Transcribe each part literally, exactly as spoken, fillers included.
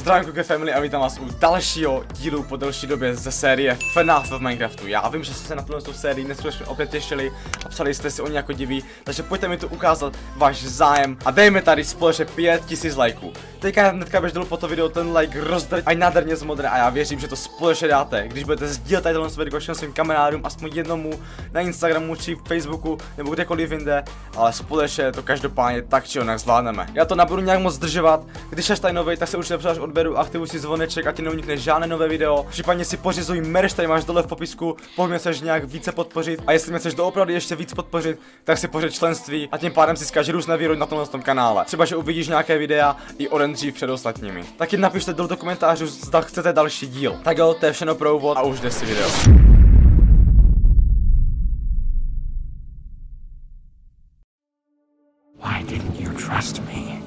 Zdravím Kuke Family a vítám vás u dalšího dílu po delší době ze série F N A F v Minecraftu. Já vím, že jste se na tuhle sérii neskutečně opět těšili a psali jste si o ní jako diví, takže pojďte mi tu ukázat váš zájem a dejme tady společně pět tisíc lajků. Teďka hnedka běž dolů po to video ten like rozdrť a nádherně zmodré a já věřím, že to společně dáte, když budete sdílet tady tohle video všem svým kamarádům, aspoň jednomu na Instagramu či Facebooku nebo kdekoliv jinde, ale společně to každopádně tak či onak zvládneme. Já to nebudu nějak moc zdržovat, když jsi tady nový, tak se určitě přihlaš odběru, aktivuj si zvoneček, ať ti neunikne žádné nové video. Případně si pořizuj merch, tady máš dole v popisku, pokud mě chceš nějak více podpořit a jestli mě chceš doopravdy ještě víc podpořit, tak si pořiď členství a tím pádem získáš různé výhody na tomhle tom kanále. Třeba že uvidíš nějaké videa i o den dřív před ostatními. Taky napište dolů do komentářů, zda chcete další díl. Tak jo, to je všechno pro úvod a už jde si video. Why didn't you trust me?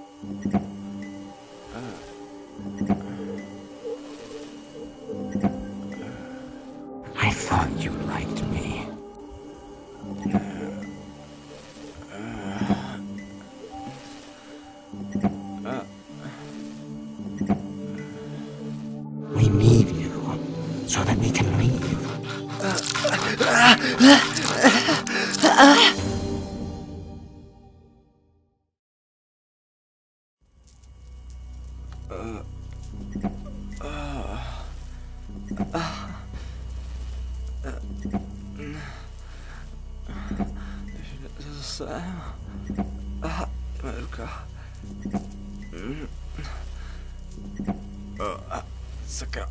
I thought you liked me. We need you so that we can leave. Zase. Aha, moje ruka. Sakra.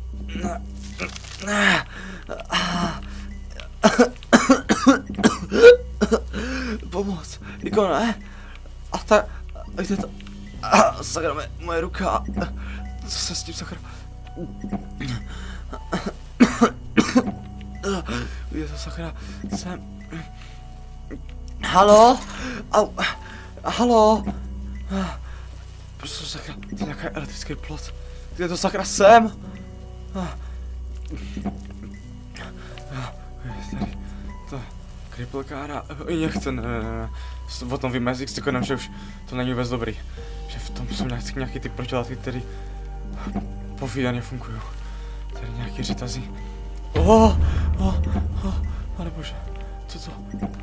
Pomoc, ikone. A ta, kde to? Sakra, moje ruka. Co se s tím, sakra? Je to, sakra, jsem... Halo? Au. Halo? Proč to, sakra, to je nějaký elektrický plot. Kde to, sakra, jsem? Tady, to, kriplkára, i nechce, ne, ne, ne. O tom víme s X-Konem, že už to není vůbec dobrý. Že v tom jsou nějaký, nějaký ty protilátky, které povídaně fungují. Tady nějaký řetazy. Oh, oh, oh, ale bože, co to?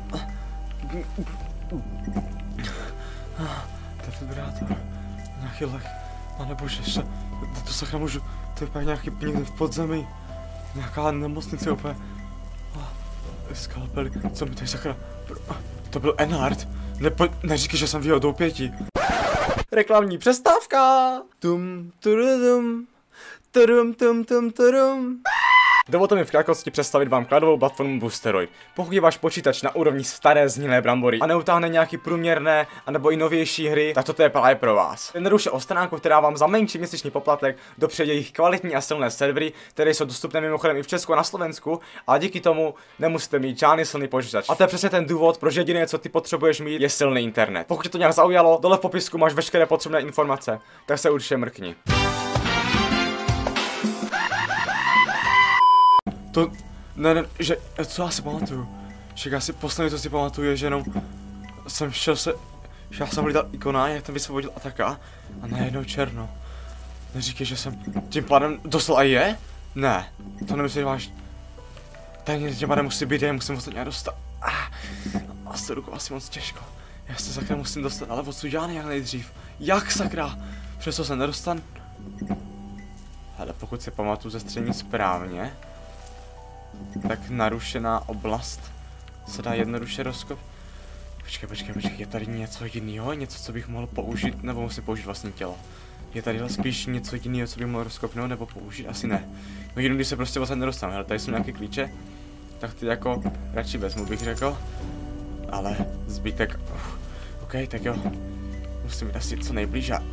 Defibrátor, nějaký lek, ale bože, ještě, to sakra můžu, to je úplně nějaký někde v podzemí, nějaká nemocnice úplně. Skalpely, co mi tady sakra, to byl Enhard, Nepo, neříkej, že jsem vyjel do pěti. Reklamní přestávka, tum, turudum, turum, tum, tum, turum. Dovolte mi v krátkosti představit vám cloudovou platformu Boosteroid. Pokud je váš počítač na úrovni staré zhnilé brambory a neutáhne nějaký průměrné anebo i novější hry, tak toto je právě pro vás. Jednoduše o stránku, která vám za menší měsíční poplatek dopřeje jejich kvalitní a silné servery, které jsou dostupné mimochodem i v Česku a na Slovensku, a díky tomu nemusíte mít žádný silný počítač. A to je přesně ten důvod, proč jediné, co ty potřebuješ mít, je silný internet. Pokud tě to nějak zaujalo, dole v popisku máš veškeré potřebné informace, tak se určitě mrkni. To, ne, ne, že, co já si pamatuju, že já si poslední, co si pamatuju, je, že jenom jsem šel se, že já jsem hlídal ikona, jak tam vysvobodil ataka a najednou černo. Neříkej, že jsem tím pádem dostal a je? Ne, to nemyslím vážně. Tady tím pádem musí být, já musím odsud nějak dostat. Ah, a s tou rukou asi moc těžko. Já se sakra musím dostat, ale odsud já nějak nejdřív. Jak sakra? Přesto se nedostan. Ale pokud si pamatuju ze střední správně, tak narušená oblast se dá jednoduše rozkop. Počkej, počkej, počkej, je tady něco jiného, něco, co bych mohl použít, nebo musím použít vlastní tělo. Je tady spíš něco jiného, co bych mohl rozkopnout, nebo použít, asi ne. No jenom když se prostě vlastně nedostanu, hele, tady jsou nějaké klíče, tak ty jako radši vezmu, bych řekl. Ale zbytek, uf, ok, tak jo, musím jít asi co nejblíž a...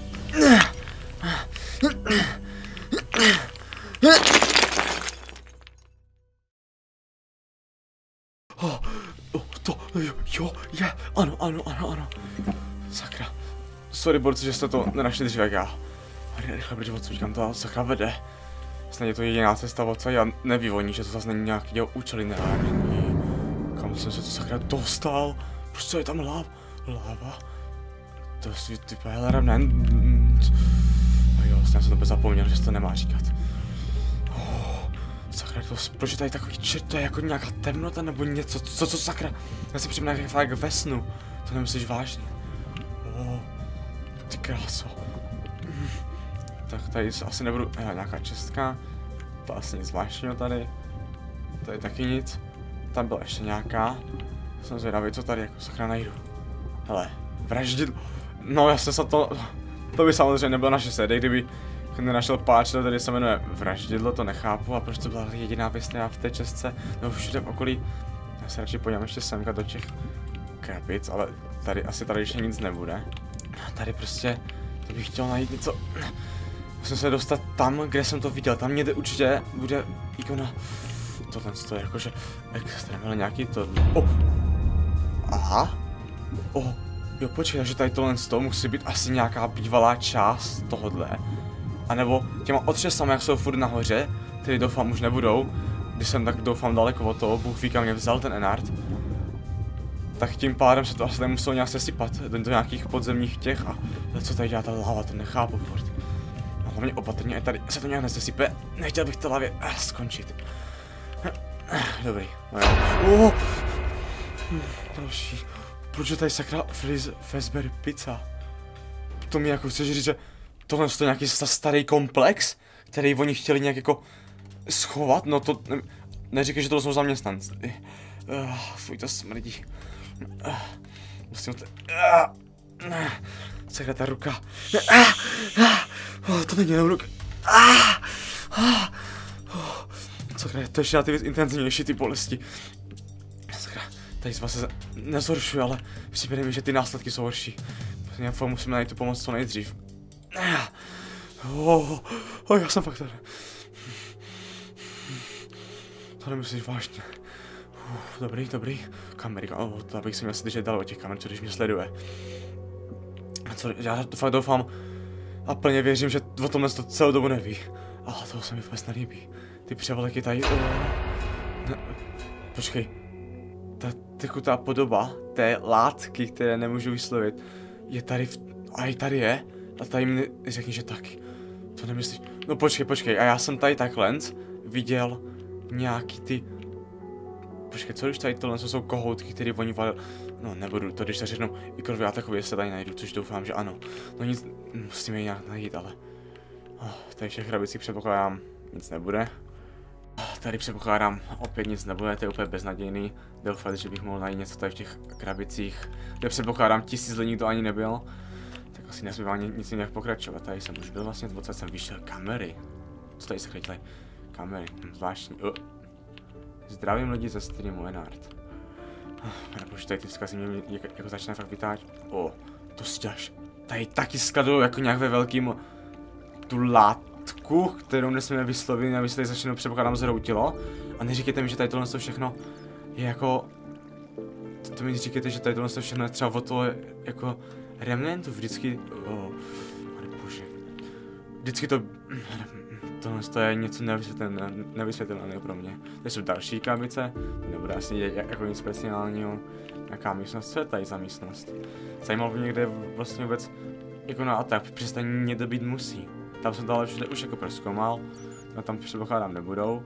Oh, oh, to, jo, jo, je, ano, ano, ano, ano. Sakra. Sorry, borci, že jste to nenašli dříve jak já. Rychle, protože odsud kam to sakra vede. Snad je to jediná cesta odsaď a nevyvoní, že to zase není nějaký účely nenárodní. Kam jsem se to sakra dostal? Proč co je tam láva? Láva? To je vypadá ravné. A jo, jsem se to zapomněl, že se to nemá říkat. Oh, sakra, to, proč je tady takový čert, to je jako nějaká temnota nebo něco, co, co sakra? Já si přijím nějaký fakt ve snu, to nemyslíš vážně. Oh, ty kráso. Tak tady asi nebudu, hele, nějaká čestka, to asi nic zvláštního tady. Tady taky nic, tam byla ještě nějaká. Jsem zvědavý, co tady jako sakra najdu. Hele, vraždidlo. No jasně se to, to by samozřejmě nebylo naše série, kdyby nenašel páč, to tady se jmenuje vraždidlo, to nechápu, a proč to byla jediná věc v té čestce, nebo všude v okolí. Já se radši podívám ještě semka do těch krabic, ale tady asi tady ještě nic nebude. Tady prostě, to bych chtěl najít něco, musím se dostat tam, kde jsem to viděl, tam někde určitě bude ikona. Tohle je jakože extrémně nějaký to. Oh. Aha. Oh. Jo, počkej, že tady tohle z toho musí být asi nějaká bývalá část tohodle. A nebo těma otřesama, jak jsou furt nahoře, který doufám už nebudou, když jsem tak doufám daleko od toho, Bůh ví, kam mě vzal ten Enard. Tak tím pádem se to asi tady muselo nějak sesypat do, do nějakých podzemních těch a co tady dělá ta láva, to nechápu furt. A hlavně opatrně, ať tady se to nějak nesesype, nechtěl bych té lavě eh, skončit. Dobrý, no jo. Oh! Hm, další. Proč je tady sakra Fazbear pizza? To mi jako chceš říct, že tohle je nějaký starý komplex, který oni chtěli nějak jako schovat? No to ne, neříkej, že to jsou zaměstnanci. Uh, fuj, to smrdí. Uh, musím to... Uh, uh, sakra ta ruka. Uh, uh, uh, to není jenom ruka. Uh, uh, uh, sakra, to ještě na ty věc intenzivnější, ty bolesti. Sakra, tady z vás se nezhoršuje, ale přijde mi, že ty následky jsou horší. Nějak musíme najít tu pomoc co nejdřív. Oh, oh, já jsem fakt tady. To nemyslíš vážně. Uf, dobrý, dobrý. Kamery, oh, to bych si měl držet dál od těch kamer, co když mě sleduje. A co, já to fakt doufám a plně věřím, že o tomhle to celou dobu neví. Ale toho se mi vůbec nelíbí. Ty převleky tady... Oh. Ne, počkej. Ta tekutá podoba té látky, které nemůžu vyslovit, je tady v... A i tady je. A tady mi řekni, že taky. To nemyslíš? No počkej, počkej. A já jsem tady takhle viděl nějaký ty... Počkej, co když tady tohle jsou kohoutky, které oni valili? No nebudu to, když tak řeknou i krvě a takové se tady najdu, což doufám, že ano. No nic, musíme ji nějak najít, ale... Oh, tady v těch krabicích předpokládám, nic nebude. Tady předpokládám, opět nic nebude, to je úplně beznadějný. Doufám, že bych mohl najít něco tady v těch krabicích, kde předpokládám tisíc let nikdo ani nebyl. Tak asi nesmím ani nic nějak pokračovat, tady jsem už byl vlastně, odsaď jsem vyšel kamery. Co tady se chytlají? Kamery, hm, zvláštní. Uh. Zdravím lidi ze streamu Enard. Nebož tady ty vzkazy mě jako, jako začne fakt vytáčet. O, oh, to stěž. Tady taky skladují jako nějak ve velkým tu látku, kterou nesmíme vyslovit, aby se tady začnou předpokládám zhroutilo. A neříkejte mi, že tady tohle všechno je jako... To, to mi říkejte, že tady tohle všechno je třeba o toho jako remnantu vždycky... Oh, bože. Vždycky to... Tohle to je něco nevysvětelného, nevysvětelného pro mě. Tady jsou další krabice, to nebude asi jako nic speciálního. Nějaká místnost, co je tady za místnost? Zajímalo by mě, kde vlastně vůbec jako na atak, přestaň někde být musí. Tam jsem to ale všude už jako prozkoumal, no tam předpokládám nebudou.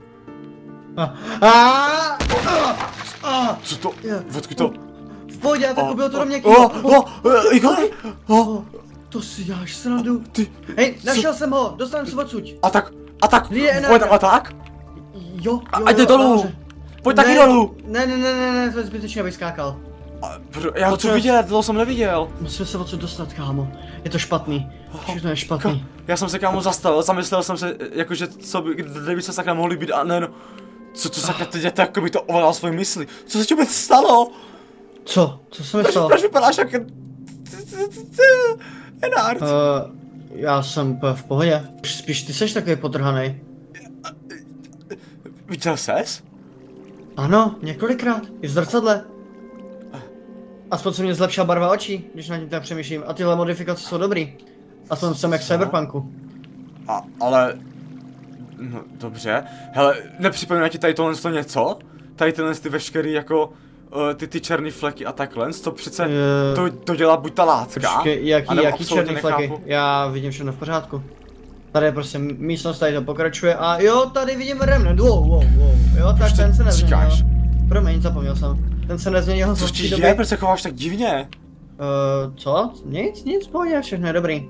Co to? Odkud to? V pohodě, tak ubil to do mě kýho. Oh, oh, Igor! Oh. To si děláš srandu. Ty. Hej, našel jsem ho, dostanu se odsud. A tak, a tak, pojď tam a tak? Jo, jo, a jde dolů. Pojď taky dolů. Ne, ne, ne, ne, ne, to je zbytečně, abych skákal. A, já ho chci vidět, to jsem neviděl. Musíme se odsud dostat, kámo. Je to špatný. Všechno je špatný. Já jsem se kámo zastavil, zamyslel jsem se, jakože co by, kde by se sakra mohli být a ne no. Co to sakra teď je to, jako by to ovládal svoji mysli. Co se ti vůbec stalo? Co? Co se mi stalo? Proč vypadáš jak... Enard? Uh, já jsem v pohodě. Spíš ty seš takový potrhanej. Viděl ses? Ano, několikrát. I v zrcadle. Aspoň se mě zlepšila barva očí, když nad tím tak přemýšlím. A tyhle modifikace jsou dobrý. Aspoň jsem jak v Cyberpunku. A, ale... No, dobře. Hele, nepřipomíná ti tady tohle něco? Tady tyhle ty veškerý jako... Uh, ty ty černý fleky a takhle, to přece... Uh, to, to dělá buď ta látka, počkej, jaký, jaký černý fleky? Já vidím všechno v pořádku. Tady je prostě místnost, tady to pokračuje a jo, tady vidím remnant, wow, wow, wow, jo, tak ten se nezměnil. Promiň, zapomněl jsem. Ten se nezměnil co ti je, proč se chováš tak divně? Uh, co? Nic, nic, pohodě, všechno je dobrý.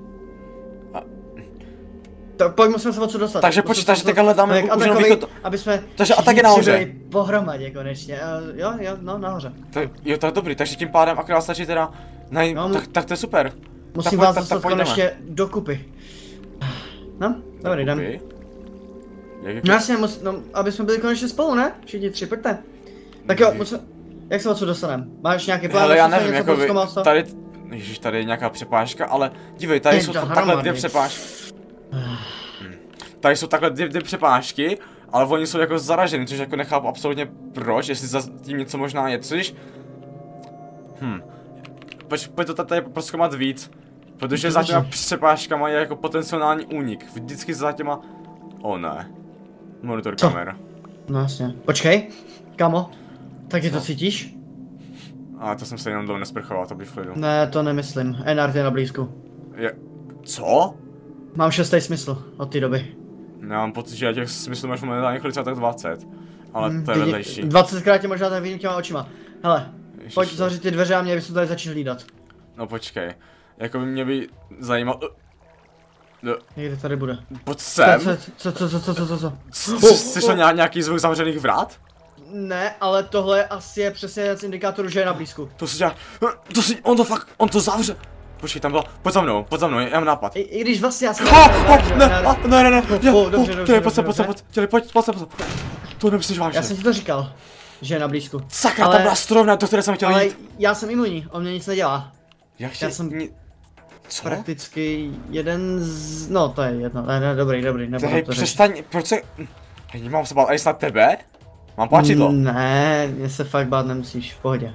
Tak pojď, musíme se o co dostat. Takže počítáš, že takhle dáme už jenom východ. Aby jsme takže a tak je nahoře. Pohromadě konečně, uh, jo, jo, no nahoře. Tak, jo, to je dobrý, takže tím pádem akorát stačí teda, nej, no, tak, tak to je super. Musím tak, vás tak, dostat tak, konečně dokupy. No, dobrý, jdem. No jasně, mus, no, aby jsme byli konečně spolu, ne? Všichni tři, pojďte. Tak jo, musím, jak se o co dostaneme? Máš nějaký plán? Ale já nevím, jako vy, tady, ježiš, tady je nějaká přepážka, ale dívej, tady Ty, jsou takhle dvě přepážky. Tady jsou takhle dvě, dvě přepážky, ale oni jsou jako zaraženi, což jako nechápu absolutně proč, jestli za tím něco možná je, což... Hm. Pojď, pojď to tady proskoumat víc, protože za těma přepážkama je jako potenciální únik, vždycky za těma... O ne. Monitor kamer. No jasně. Počkej, kamo, taky to cítíš? A to jsem se jenom dlouho nesprchoval, to by v klidu. Ne, to nemyslím, Enart je na blízku. Je... Co? Mám šestý smysl od té doby. Já mám pocit, že já těch smyslů máš momentálně kolik třeba tak dvacet. Ale hmm, to je vedlejší. dvacetkrát tě možná tak vidím těma očima. Hele, Ježiš, pojď zavřít ty dveře a mě bychom tady začít hlídat. No počkej, jako by mě by zajímalo... No. Někde tady bude. Pojď sem. Co, co, co, co, co, co, co? Slyšel nějaký zvuk zavřených vrát? Ne, ale tohle asi je přesně jeden z indikátorů, že je na blízku. To si dělá, to si, on to fakt, on to zavře. Počkej, tam byla, pojď za mnou, pojď za mnou, já mám nápad. I, i když vlastně já jsem... Ne, ne, ne, ne, dobře, dobře, pojď sem, pojď sem, pojď sem, pojď, pojď sem, pojď sem. To nemyslíš vážně. Já jsem ti to říkal, že je na blízku. Sakra, tam byla strovna, do které jsem chtěl jít. Ale já jsem imunní, on mě nic nedělá. Já jsem... Co? Prakticky jeden z... no to je jedno, ne, ne, dobrý, dobrý, nebudu to přestaň, proč se... Hej, mám se bát, a je snad tebe? Mám páčidlo? Ne, mě se fakt bát nemusíš, v pohodě.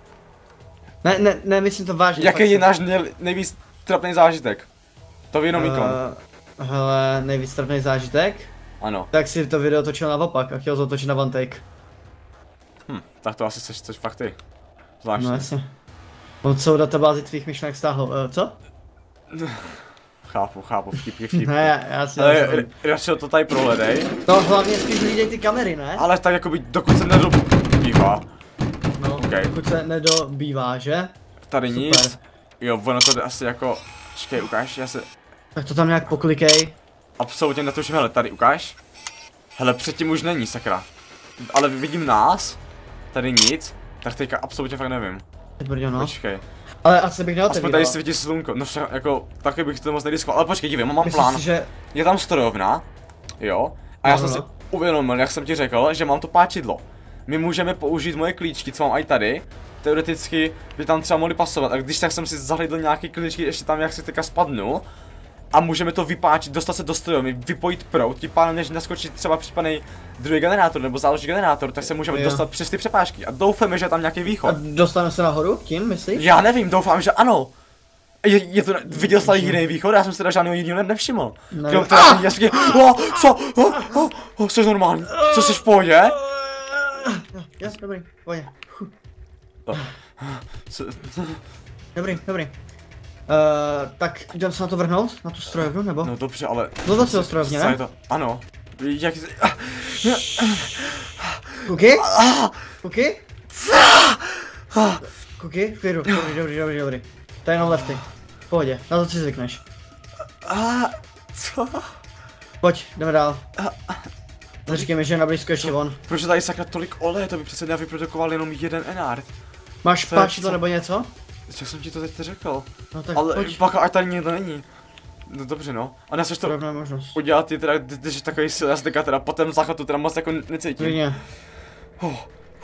Ne, ne, ne, myslím to vážně. Jaký je náš nejvíc trapný zážitek? To ví jenom uh, ikon. Hele, nejvíc trapný zážitek? Ano. Tak si to video točil naopak a chtěl zatočit na one take. Hm, tak to asi chceš, chceš fakt ty. Zvláštně. No jasně. On celou databázi tvých myšlenek stáhl, uh, co? Chápu, chápu, vtipky, vtipky. Ne, já si ale radši to tady prohledej. No hlavně spíš hlídej ty kamery, ne? Ale tak jakoby dokud se nedobývá. No, okay. Dokud se nedobývá, že? Tady super. Nic. Jo, ono to jde asi jako... Čekej, ukáž, já se... Tak to tam nějak poklikej. Absolutně netuším, hele, tady ukáž. Hele, předtím už není, sakra. Ale vidím nás. Tady nic. Tak teďka absolutně fakt nevím. Brďo, no. Počkej. Ale asi bych neotevíral. Aspoň tady svítí slunko, no však jako, taky bych to moc nediskoval, ale počkej, dívej, mám Myslíš plán. Si, že... Je tam strojovna, jo, a já no, jsem no. si uvědomil, jak jsem ti řekl, že mám to páčidlo. My můžeme použít moje klíčky, co mám i tady, teoreticky by tam třeba mohly pasovat, a když tak jsem si zahledl nějaký klíčky, ještě tam jak si teďka spadnu. A můžeme to vypáčit, dostat se do strojovny, vypojit proud, tím pádem než naskočit třeba případný druhý generátor nebo záložní generátor, tak se můžeme jo. dostat přes ty přepážky a doufáme, že je tam nějaký východ. A dostaneme se nahoru tím, myslíš? Já nevím, doufám, že ano. Je, je to, viděl jsi tady jiný východ? Já jsem se teda žádného jiného nevšiml. Ne. Krom toho, ah! já jsem oh, co? Oh, oh, oh, jsi normální? Co, jsi v pohodě? Jo, dobrý, v pohodě. Co? Dobrý, dobrý. Uh, tak jdem se na to vrhnout? Na tu strojovnu, nebo? No dobře, ale... No to si do strojovně, ne? To, ano. Jak... Kuky? Kuky? Kuky? V klidu, dobrý, dobrý, dobrý, dobrý. To je jenom lefty. V pohodě, na to si zvykneš. Co? Pojď, jdeme dál. Neříkej mi, že je na blízko ještě on. Proč je tady sakra tolik oleje, to by přece nevyprodukoval jenom jeden enard. Máš páčidlo nebo něco? Jak jsem ti to teď řekl? No tak ale pojď. Pak ať tady nikdo není. No dobře no. A nechceš to udělat ty teda, když je takový sil, já se teďka teda po tém záchvatu teda moc jako necítím. Vidně. Oh.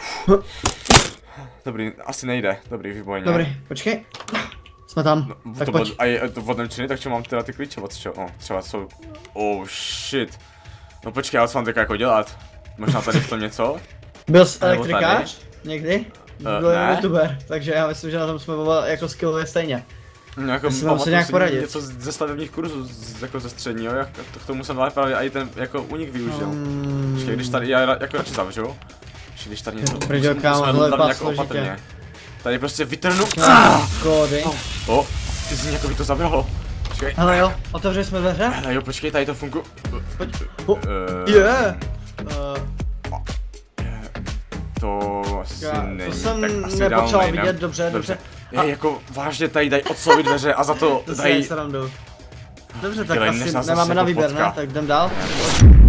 Dobrý, asi nejde. Dobrý, výborně. Dobrý, počkej. Jsme tam, no, tak to pojď. Vod, a je to vodné činy, tak čo mám teda ty klíče od čeho? Oh, třeba jsou... Oh shit. No počkej, ale co mám teďka jako dělat? Možná tady v tom něco? Byl jsi elektrikář? Někdy? Uh, Byl ne. youtuber, takže já myslím, že na tom jsme oba jako skillové stejně. No jako mám se nějak poradit. Něco ze stavebních kurzů, z, jako ze středního, jak to k tomu jsem ale právě i ten jako unik využil. Um... Počkej, když tady, já jako radši zavřu. Když tady něco, musím, musíme jako opatrně. Tady prostě vytrhnu. Kódy. O, oh, ty jsi jako by to zabralo. počkej. Hele jo, otevřeli jsme dveře. Hele jo, počkej, tady to funguje. Pojď. Oh. Uh, Je. Uh, to asi já, není, to jsem tak asi nepotřeboval dál vidět, dobře, dobře. Je, jako vážně tady dají odslovit dveře a za to To si dají... srandu. Dobře, tak Dělej, asi než nás nemáme asi na jako výběr, potká. ne? Tak jdem dál.